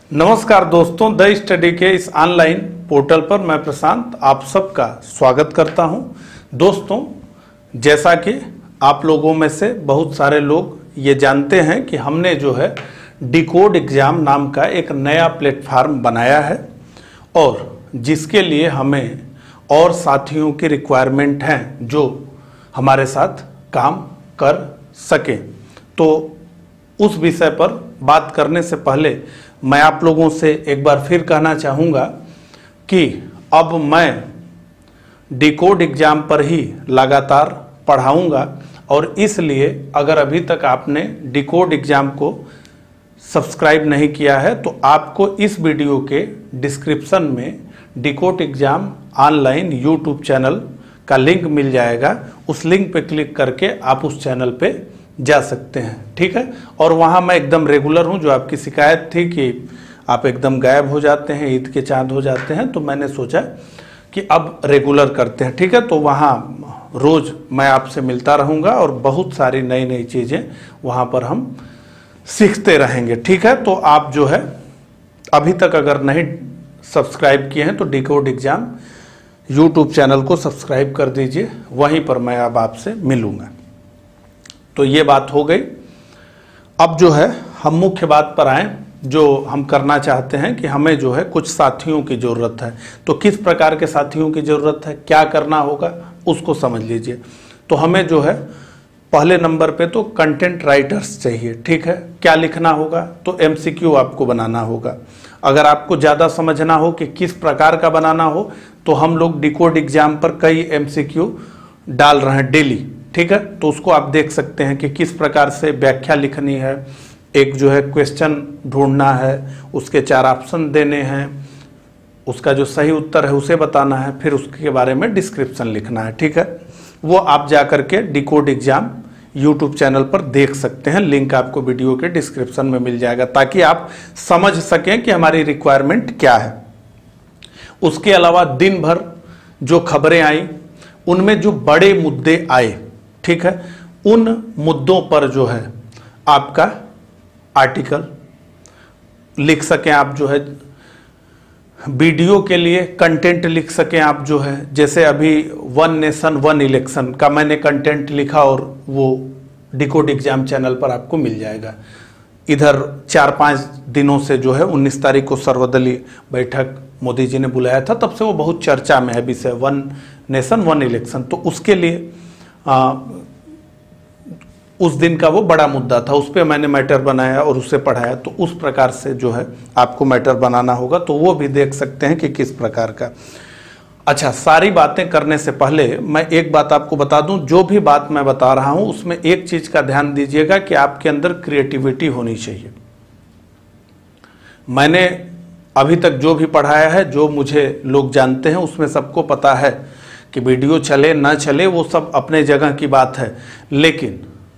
नमस्कार दोस्तों, the study के इस ऑनलाइन पोर्टल पर मैं प्रशांत आप सबका स्वागत करता हूं। दोस्तों, जैसा कि आप लोगों में से बहुत सारे लोग ये जानते हैं कि हमने जो है डिकोड एग्जाम नाम का एक नया प्लेटफार्म बनाया है और जिसके लिए हमें और साथियों की रिक्वायरमेंट हैं जो हमारे साथ काम कर सकें। तो उस विषय पर बात करने से पहले मैं आप लोगों से एक बार फिर कहना चाहूँगा कि अब मैं डिकोड एग्जाम पर ही लगातार पढ़ाऊँगा और इसलिए अगर अभी तक आपने डिकोड एग्जाम को सब्सक्राइब नहीं किया है तो आपको इस वीडियो के डिस्क्रिप्शन में decode exam online YouTube channel का लिंक मिल जाएगा। उस लिंक पे क्लिक करके आप उस चैनल पे जा सकते हैं, ठीक है। और वहाँ मैं एकदम रेगुलर हूँ। जो आपकी शिकायत थी कि आप एकदम गायब हो जाते हैं, ईद के चांद हो जाते हैं, तो मैंने सोचा कि अब रेगुलर करते हैं, ठीक है। तो वहाँ रोज़ मैं आपसे मिलता रहूँगा और बहुत सारी नई नई चीज़ें वहाँ पर हम सीखते रहेंगे, ठीक है। तो आप जो है अभी तक अगर नहीं सब्सक्राइब किए हैं तो डिकोड एग्जाम यूट्यूब चैनल को सब्सक्राइब कर दीजिए, वहीं पर मैं अब आपसे मिलूँगा। तो ये बात हो गई। अब जो है हम मुख्य बात पर आएँ। जो हम करना चाहते हैं कि हमें जो है कुछ साथियों की ज़रूरत है। तो किस प्रकार के साथियों की ज़रूरत है, क्या करना होगा, उसको समझ लीजिए। तो हमें जो है पहले नंबर पे तो कंटेंट राइटर्स चाहिए, ठीक है। क्या लिखना होगा, तो एमसीक्यू आपको बनाना होगा। अगर आपको ज़्यादा समझना हो कि किस प्रकार का बनाना हो तो हम लोग डिकोड एग्जाम पर कई एमसीक्यू डाल रहे हैं डेली, ठीक है। तो उसको आप देख सकते हैं कि किस प्रकार से व्याख्या लिखनी है, एक जो है क्वेश्चन ढूंढना है, उसके 4 ऑप्शन देने हैं, उसका जो सही उत्तर है उसे बताना है, फिर उसके बारे में डिस्क्रिप्शन लिखना है, ठीक है। वो आप जा करके डिकोड एग्जाम यूट्यूब चैनल पर देख सकते हैं। लिंक आपको वीडियो के डिस्क्रिप्शन में मिल जाएगा ताकि आप समझ सकें कि हमारी रिक्वायरमेंट क्या है। उसके अलावा दिन भर जो खबरें आई उनमें जो बड़े मुद्दे आए, ठीक है, उन मुद्दों पर जो है आपका आर्टिकल लिख सकें, आप जो है वीडियो के लिए कंटेंट लिख सकें, आप जो है जैसे अभी 1 नेशन 1 इलेक्शन का मैंने कंटेंट लिखा और वो डिकोड एग्जाम चैनल पर आपको मिल जाएगा। इधर 4-5 दिनों से जो है 19 तारीख को सर्वदलीय बैठक मोदी जी ने बुलाया था, तब से वो बहुत चर्चा में है विषय 1 नेशन 1 इलेक्शन। तो उसके लिए उस दिन का वो बड़ा मुद्दा था, उस पर मैंने मैटर बनाया और उसे पढ़ाया। तो उस प्रकार से जो है आपको मैटर बनाना होगा, तो वो भी देख सकते हैं कि किस प्रकार का। अच्छा, सारी बातें करने से पहले मैं एक बात आपको बता दूं। जो भी बात मैं बता रहा हूं उसमें एक चीज़ का ध्यान दीजिएगा कि आपके अंदर क्रिएटिविटी होनी चाहिए। मैंने अभी तक जो भी पढ़ाया है, जो मुझे लोग जानते हैं, उसमें सबको पता है कि वीडियो चले ना चले वो सब अपने जगह की बात है, लेकिन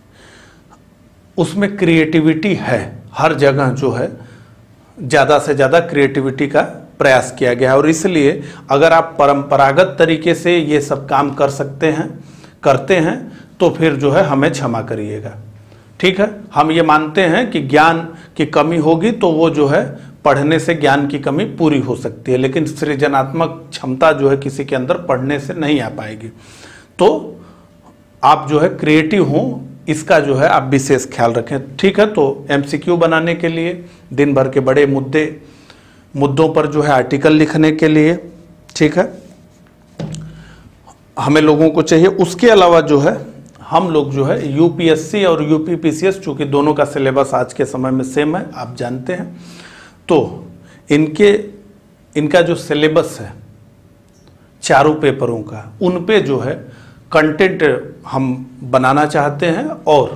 उसमें क्रिएटिविटी है। हर जगह जो है ज़्यादा से ज़्यादा क्रिएटिविटी का प्रयास किया गया है और इसलिए अगर आप परंपरागत तरीके से ये सब काम कर सकते हैं, करते हैं, तो फिर जो है हमें क्षमा करिएगा, ठीक है। हम ये मानते हैं कि ज्ञान की कमी होगी तो वो जो है पढ़ने से ज्ञान की कमी पूरी हो सकती है, लेकिन सृजनात्मक क्षमता जो है किसी के अंदर पढ़ने से नहीं आ पाएगी। तो आप जो है क्रिएटिव हों, इसका जो है आप विशेष ख्याल रखें, ठीक है। तो एमसीक्यू बनाने के लिए, दिन भर के बड़े मुद्दों पर जो है आर्टिकल लिखने के लिए, ठीक है, हमें लोगों को चाहिए। उसके अलावा जो है हम लोग जो है यूपीएससी और यूपीपीसीएस, चूँकि दोनों का सिलेबस आज के समय में सेम है, आप जानते हैं, तो इनका जो सिलेबस है चारों पेपरों का, उन पे जो है कंटेंट हम बनाना चाहते हैं और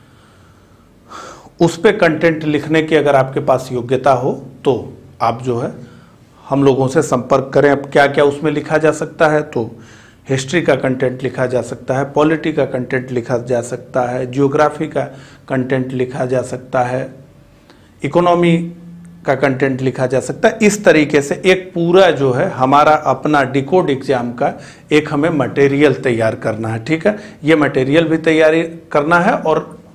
उस पे कंटेंट लिखने की अगर आपके पास योग्यता हो तो आप जो है हम लोगों से संपर्क करें। अब क्या क्या उसमें लिखा जा सकता है, तो हिस्ट्री का कंटेंट लिखा जा सकता है, पॉलिटी का कंटेंट लिखा जा सकता है, जियोग्राफी का कंटेंट लिखा जा सकता है, इकोनॉमी का कंटेंट लिखा जा सकता है। इस तरीके से एक पूरा जो है हमारा अपना डिकोड एग्जाम का एक हमें मटेरियल तैयार करना है, ठीक है। ये मटेरियल भी तैयारी करना है और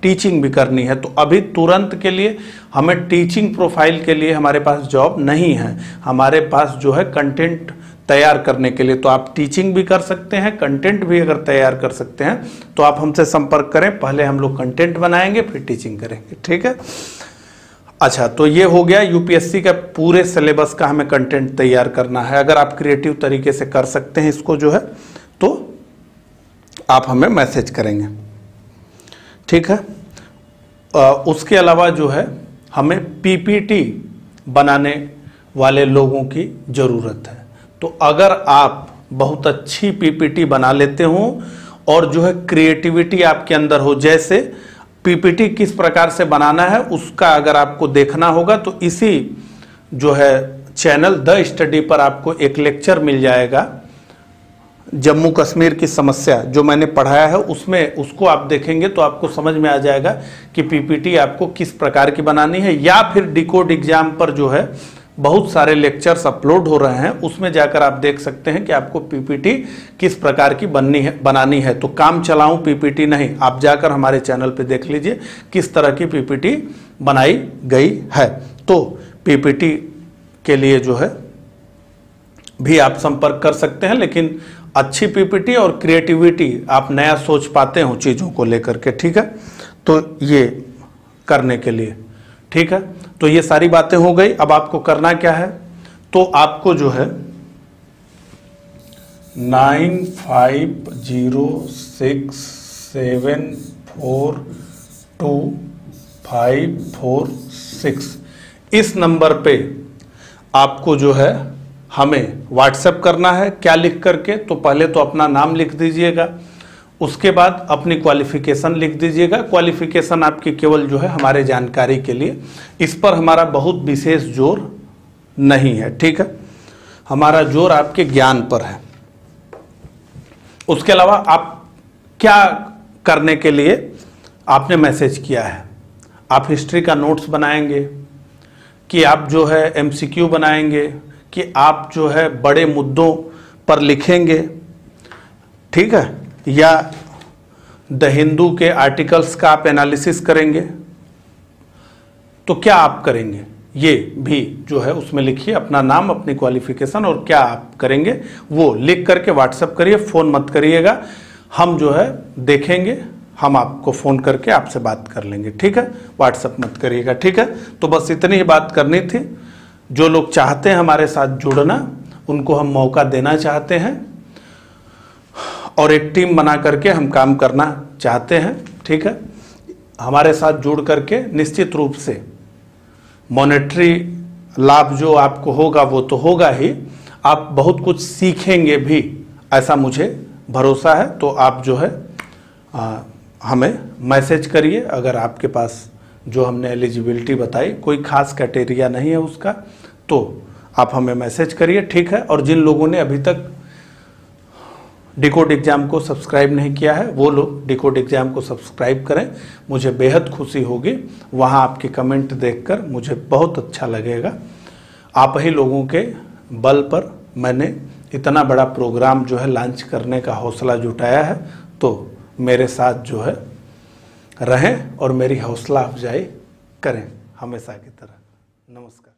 टीचिंग भी करनी है, तो अभी तुरंत के लिए हमें टीचिंग प्रोफाइल के लिए हमारे पास जॉब नहीं है, हमारे पास जो है कंटेंट तैयार करने के लिए। तो आप टीचिंग भी कर सकते हैं, कंटेंट भी अगर तैयार कर सकते हैं तो आप हमसे संपर्क करें। पहले हम लोग कंटेंट बनाएंगे, फिर टीचिंग करेंगे, ठीक है। अच्छा, तो ये हो गया यूपीएससी का पूरे सिलेबस का हमें कंटेंट तैयार करना है। अगर आप क्रिएटिव तरीके से कर सकते हैं इसको जो है, तो आप हमें मैसेज करेंगे, ठीक है। उसके अलावा जो है हमें पीपीटी बनाने वाले लोगों की ज़रूरत है। तो अगर आप बहुत अच्छी पीपीटी बना लेते हो और जो है क्रिएटिविटी आपके अंदर हो, जैसे पीपीटी किस प्रकार से बनाना है उसका अगर आपको देखना होगा तो इसी जो है चैनल द स्टडी पर आपको एक लेक्चर मिल जाएगा, जम्मू कश्मीर की समस्या जो मैंने पढ़ाया है उसमें, उसको आप देखेंगे तो आपको समझ में आ जाएगा कि पीपीटी आपको किस प्रकार की बनानी है। या फिर डिकोड एग्जाम पर जो है बहुत सारे लेक्चर्स अपलोड हो रहे हैं, उसमें जाकर आप देख सकते हैं कि आपको पीपीटी किस प्रकार की बनानी है। तो काम चलाऊं पीपीटी नहीं, आप जाकर हमारे चैनल पे देख लीजिए किस तरह की पीपीटी बनाई गई है। तो पीपीटी के लिए जो है भी आप संपर्क कर सकते हैं, लेकिन अच्छी पीपीटी और क्रिएटिविटी आप नया सोच पाते हो चीज़ों को लेकर के, ठीक है। तो ये करने के लिए, ठीक है। तो ये सारी बातें हो गई। अब आपको करना क्या है, तो आपको जो है 9506742546 इस नंबर पे आपको जो है हमें व्हाट्सएप करना है। क्या लिख करके, तो पहले तो अपना नाम लिख दीजिएगा, उसके बाद अपनी क्वालिफिकेशन लिख दीजिएगा। क्वालिफिकेशन आपकी केवल जो है हमारे जानकारी के लिए, इस पर हमारा बहुत विशेष जोर नहीं है, ठीक है। हमारा जोर आपके ज्ञान पर है। उसके अलावा आप क्या करने के लिए आपने मैसेज किया है, आप हिस्ट्री का नोट्स बनाएंगे कि आप जो है एमसीक्यू बनाएंगे कि आप जो है बड़े मुद्दों पर लिखेंगे, ठीक है, या द हिंदू के आर्टिकल्स का आप एनालिसिस करेंगे, तो क्या आप करेंगे ये भी जो है उसमें लिखिए अपना नाम, अपनी क्वालिफिकेशन और क्या आप करेंगे वो लिख करके व्हाट्सएप करिए। फ़ोन मत करिएगा, हम जो है देखेंगे, हम आपको फ़ोन करके आपसे बात कर लेंगे, ठीक है। व्हाट्सएप मत करिएगा, ठीक है। तो बस इतनी ही बात करनी थी। जो लोग चाहते हैं हमारे साथ जुड़ना, उनको हम मौका देना चाहते हैं और एक टीम बना करके हम काम करना चाहते हैं, ठीक है। हमारे साथ जुड़ करके निश्चित रूप से मॉनेटरी लाभ जो आपको होगा वो तो होगा ही, आप बहुत कुछ सीखेंगे भी, ऐसा मुझे भरोसा है। तो आप जो है हमें मैसेज करिए। अगर आपके पास जो हमने एलिजिबिलिटी बताई कोई खास क्राइटेरिया नहीं है उसका, तो आप हमें मैसेज करिए, ठीक है। और जिन लोगों ने अभी तक डिकोड एग्जाम को सब्सक्राइब नहीं किया है वो लोग डिकोड एग्जाम को सब्सक्राइब करें, मुझे बेहद खुशी होगी। वहाँ आपके कमेंट देखकर मुझे बहुत अच्छा लगेगा। आप ही लोगों के बल पर मैंने इतना बड़ा प्रोग्राम जो है लॉन्च करने का हौसला जुटाया है, तो मेरे साथ जो है रहें और मेरी हौसला अफजाई करें हमेशा की तरह। नमस्कार।